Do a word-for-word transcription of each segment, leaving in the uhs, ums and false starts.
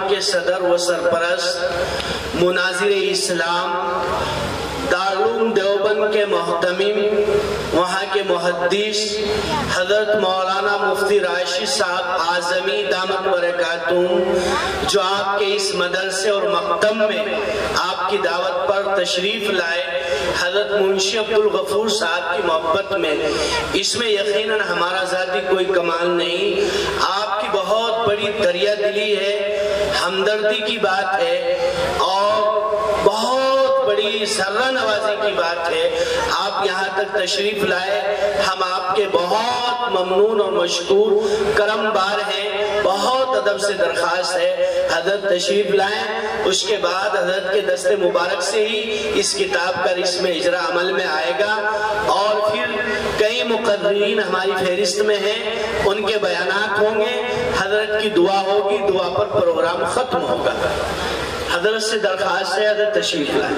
کے صدر و سرپرست مناظر اسلام دارالعلوم دیوبند کے محتمم وہاں کے محدث حضرت مولانا مفتی راشد صاحب اعظمی دامت برکاتہم جو آپ کے اس مدرسے اور مکتب میں آپ کی دعوت پر تشریف لائے، حضرت منشی عبدالغفور صاحب کی محبت میں، اس میں یقیناً ہمارا ذاتی کوئی کمال نہیں، آپ کی بہت بڑی دریا دلی ہے، ہمدردی کی بات ہے اور بہت بڑی ذرہ نوازی کی بات ہے۔ آپ یہاں تک تشریف لائے، ہم آپ کے بہت ممنون اور مشکور کرم بار ہیں، بہت ادب سے درخواست ہے حضرت تشریف لائیں۔ اس کے بعد حضرت کے دست مبارک سے ہی اس کتاب کا رسم اجرا عمل میں آئے گا اور پھر کئی مقررین ہماری فہرست میں ہیں، ان کے بیانات ہوں گے، حضرت کی دعا ہوگی، دعا پر پروگرام ختم ہوگا۔ حضرت سے درخواست ہے حضرت تشریف لائیں۔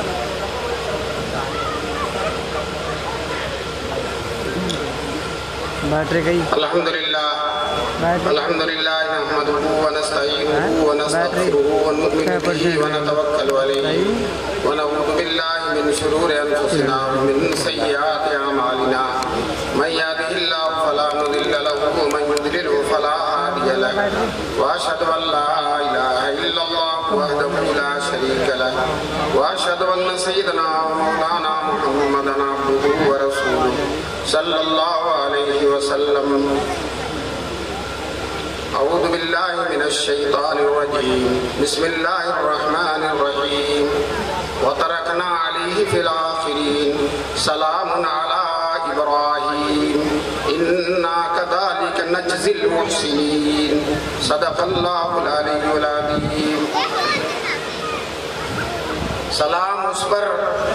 الحمدللہ الحمدللہ نحمدہ ونستعینہ ونستغفرہ ونؤمن بہ ونتوکل علیہ ونعوذ باللہ من شرور انفسنا ومن سیئات اعمالنا من یہدہ اللہ فلا مضل لہ ومن یضلل فلا ہادی لہ واشہد ان لا الہ الا اللہ وحدہ لا شریک لہ واشہد ان سیدنا مولانا محمدا عبدہ ورسولہ صلی اللہ علیہ وسلم۔ اعوذ باللہ من الشیطان الرجیم، بسم اللہ الرحمن الرحیم، وترکنا علیہ فی الآخرین سلام علی ابراہیم انا کذالک نجزی المحسنین، صدق اللہ العلی العظیم۔ سلام اس پر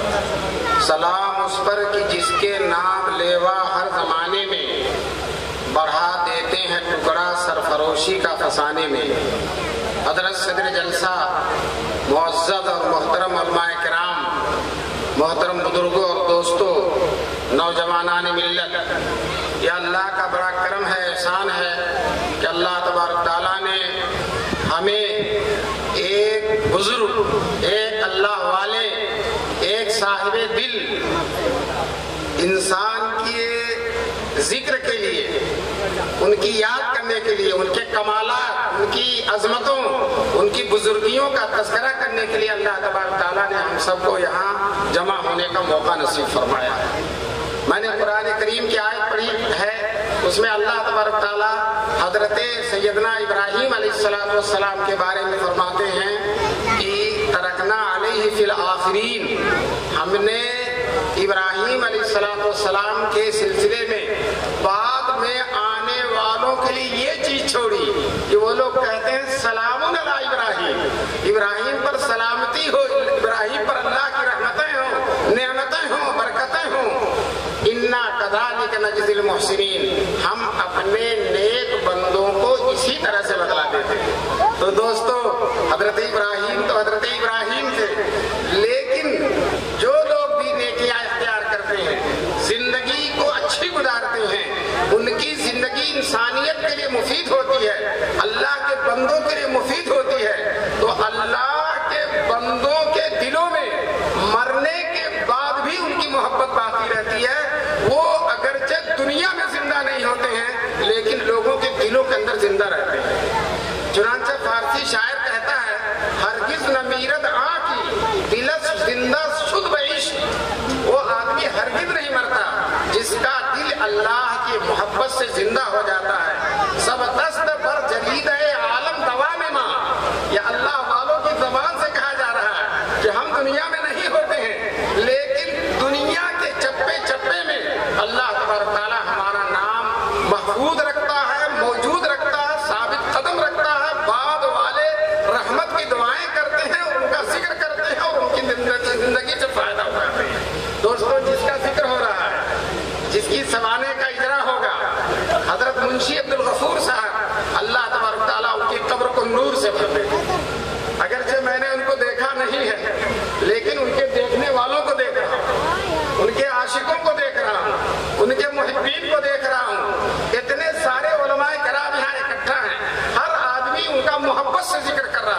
سلام اس پر کہ جس کے نام لیوا ہر زمانے میں بڑھا دیتے ہیں ٹکڑا سرفروشی کا فسانے میں۔ حضرت صدر جلسہ، معزز اور محترم علماء کرام، محترم بزرگوں اور دوستوں، نوجوانان ملت، یہ اللہ کا بڑا کرم ہے، احسان ہے کہ اللہ تبارک تعالیٰ نے ہمیں ایک بزرگ، ایک اللہ والے، ایک صاحب دل انسان کی ذکر کے لیے، ان کی یاد کرنے کے لیے، ان کے کمالات، ان کی عظمتوں، ان کی بزرگیوں کا تذکرہ کرنے کے لیے اللہ تبارک تعالیٰ نے ہم سب کو یہاں جمع ہونے کا موقع نصیب فرمایا ہے۔ میں نے قرآن کریم کی آیت پڑھی ہے، اس میں اللہ تبارک تعالیٰ حضرت سیدنا ابراہیم علیہ السلام کے بارے میں فرماتے ہیں کہ ترکنا علیہ فی الآخرین، ہم نے ابراہیم علیہ السلام کے سلسلے میں بعد میں آنے والوں کے لیے یہ چیز چھوڑی کہ وہ لوگ کہتے ہیں سلام علی ابراہیم، ابراہیم پر سلامتی ہو، ابراہیم پر اللہ کی رحمتیں ہوں، نعمتیں ہوں، برکتیں ہوں۔ انا کذالک نجزی المحسنین، ہم اپنے نیک بندوں کو اسی طرح سے بدلا دیتے ہیں۔ تو دوستو، حضرت ابراہیم تو حضرت ابراہیم تھے، لیکن جو لوگ بھی نیکیاں اختیار کرتے ہیں، زندگی کو اچھی گزارتے ہیں، ان کی زندگی انسانیت کے لیے مفید ہوتی ہے، اللہ کے بندوں کے لیے مفید ہوتی ہے، تو اللہ کے بندوں کے دلوں میں مرنے کے بعد بھی ان کی محبت باقی رہتی ہے۔ وہ اگرچہ دنیا میں زندہ نہیں ہوتے ہیں لیکن لوگوں کے دلوں کے اندر زندہ رہتے ہیں۔ چنانچہ فارسی شاعر کہتا ہے، ہرگز نہ میرد آنکھی دلس زندہ شد بعشق، وہ آدمی ہرگز نہیں مرتا جس کا دل اللہ کی محبت سے زندہ ہو جاتا ہے۔ سب دست پر جدید عالم دوام ماں، یہ اللہ والوں کی زبان سے کہا جا رہا ہے کہ ہم دنیا میں نہیں ہوتے ہیں لیکن دنیا کے چپے چپے میں اللہ تبارک تعالیٰ ہمارا نام محفوظ رکھتا ہے، موجود رکھتا ہے، ثابت قدم رکھتا ہے۔ بعد والے رحمت کی دعائیں کرتے ہیں اور ان کا ذکر کرتے ہیں اور ان کی زندگی سے فائدہ اٹھاتے ہیں۔ دوستوں، جس کا ذکر ہو رہا ہے، جس کی سوانے کا اجرا ہوگا، حضرت منشی عبدالغفور صاحب، اللہ تبارک تعالیٰ ان کی قبر کو نور سے بھر دے۔ اگرچہ میں نے ان کو دیکھا نہیں ہے لیکن ان کے دیکھنے والوں کو دیکھ رہا ہوں، ان کے عاشقوں کو دیکھ رہا ہوں، ان کے محبین کو دیکھ رہا ہوں۔ اتنے سارے علماء کرام یہاں اکٹھا ہیں، ہر آدمی ان کا محبت سے ذکر کر رہا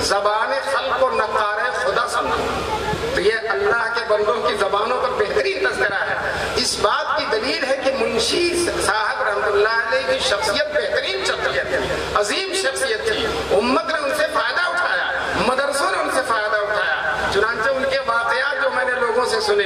زبان خلق کو نقار خدا سمجھو. تو یہ اللہ کے بندوں کی زبانوں پر بہترین تذکرہ ہے. اس بات کی دلیل ہے کہ منشی صاحب رحمۃ اللہ علیہ کی شخصیت بہترین شخصیت تھی, عظیم شخصیت تھی. امت نے ان سے فائدہ اٹھایا, مدرسوں نے ان سے فائدہ اٹھایا. چنانچہ ان کے واقعات جو میں نے لوگوں سے سنے,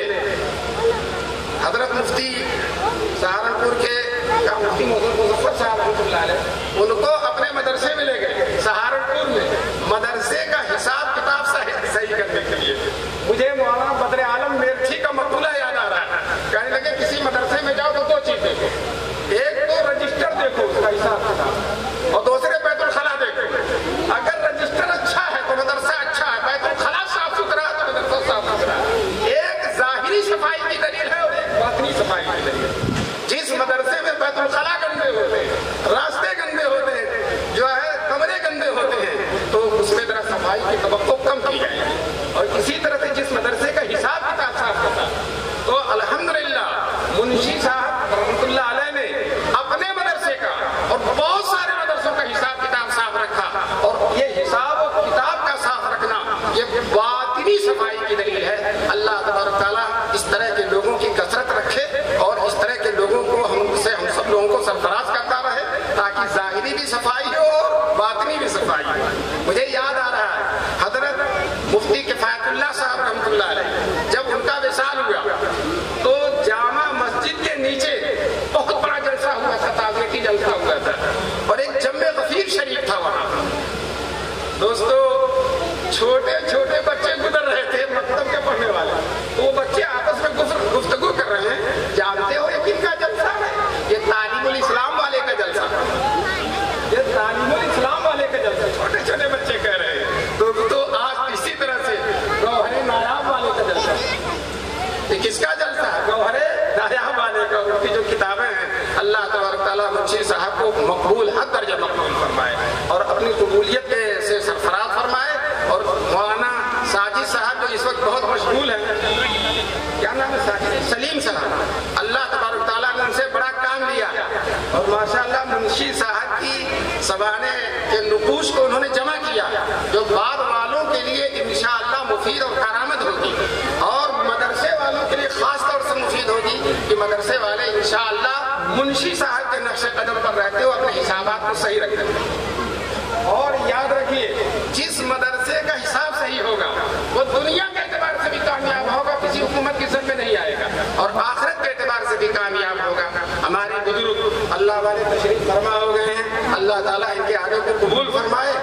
حضرت مفتی سہارنپور کے مفتی محمد مظفر صاحب رحمۃ اللہ علیہ, ان کو اپنے مدرسے میں لے گئے سہارنپور میں مدرسے کا حساب کتاب صحیح کرنے کے لیے. مجھے مولانا بدر عالم میرٹھی کا مقولہ یاد آ رہا ہے. کہنے لگے کسی مدرسے میں جاؤ تو دو چیز دیکھو, ایک تو رجسٹر دیکھو اس کا حساب کتاب, اور دوسرے بیت الخلا دیکھو. اگر رجسٹر اچھا ہے تو مدرسہ اچھا ہے, بیت الخلا صاف ستھرا ہے تو مدرسہ صاف ستھرا ہے. ایک ظاہری صفائی کی دلیل ہے اور ایک باطنی صفائی کی دلیل ہے. جس مدرسے میں بیت الخلا گندے ہوتے ہیں, راستے گندے ہوتے ہیں, جو ہے کمرے گندے ہوتے ہیں, تو اس میں ذرا صفائی کی توقع کم کی جائے. اور اسی طرح سے جس مدرسے کا حساب کتاب صاف ہوتا, تو الحمدللہ منشی صاحب رحمۃ اللہ علیہ نے اپنے مدرسے کا اور بہت سارے مدرسوں کا حساب کتاب صاف رکھا. اور یہ حساب و کتاب کا صاف رکھنا یہ باطنی صفائی کی دلیل ہے. اللہ تبارک تعالیٰ اس طرح کے لوگوں کی کثرت رکھے اور اس طرح کے لوگوں کو ہم سے ہم سب لوگوں کو سرفراز کرتا رہے, تاکہ ظاہری بھی صفائی ہو اور باطنی بھی صفائی ہو. مجھے یاد آ رہا ہے حضرت مفتی کفایت اللہ صاحب رحمۃ اللہ علیہ, جب ان کا وصال ہوا تو جامع مسجد کے نیچے بہت بڑا جلسہ ہوا تھا, تعزیتی جلسہ ہوا تھا, اور ایک جمع غفیر شریف تھا وہاں. دوستو چھوٹے چھوٹے بچے گزر رہے تھے مکتب کے پڑھنے والے, تو وہ بچے آپس میں گفتگو کر رہے ہیں. جانتے ہو یہ کن کا جلسہ ہے؟ یہ تعلیم الاسلام والے کا جلسہ, یہ تعلیم الاسلام والے کا جلسہ. چھوٹے چھوٹے بچے کہہ رہے ہیں. تو, تو آج اسی طرح سے گوہر نایاب والے کا جلسہ. یہ کس کا جلسہ ہے؟ گوہر نایاب والے کا. ان کی جو کتابیں ہیں اللہ تبارک تعالیٰ منشی صاحب کو مقبول, ہر درجہ مقبول فرمائے اور اپنی قبولیت سے سرفراز فرمائے. اور مولانا ساجد صاحب جو اس وقت بہت مشغول ہیں, کیا نام ہے ساجد, سلیم صاحب, اللہ تبارک تعالیٰ نے ان سے بڑا کام لیا. اور ماشاءاللہ منشی صاحب کی سوانح کے نقوش کو انہوں نے جمع کیا, جو بعد والوں کے لیے انشاءاللہ مفید اور کارآمد ہوگی, اور مدرسے والوں کے لیے خاص طور سے مفید ہوگی کہ مدرسے والے انشاءاللہ منشی صاحب کے نقش قدم پر رہتے ہو اپنے حسابات کو صحیح رکھتے ہیں. اور یاد رکھیے, جس مدرسے کا حساب صحیح ہوگا وہ دنیا کے اعتبار سے بھی کامیاب ہوگا, کسی حکومت کی سر میں نہیں آئے گا, اور آخرت کے اعتبار سے بھی کامیاب ہوگا. ہمارے بزرگ اللہ والے تشریف فرما ہو گئے ہیں, اللہ تعالیٰ ان کے آگے کو قبول فرمائے